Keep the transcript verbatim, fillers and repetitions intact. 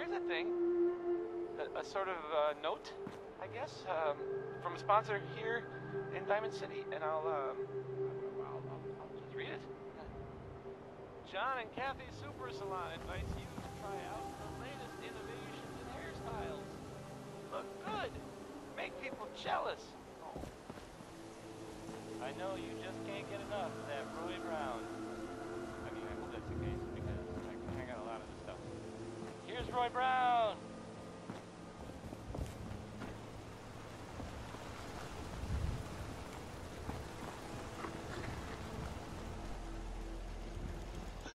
here's a thing. A, a sort of uh, note, I guess, um, from a sponsor here in Diamond City, and I'll, um, I'll, I'll, I'll just read it. John and Kathy Super Salon invites you to try out the latest innovations in hairstyles. Look good. Make people jealous. Oh. I know you just can't get enough of that Roy Brown. I mean, I hope that's the case because I, I got a lot of the stuff. Here's Roy Brown.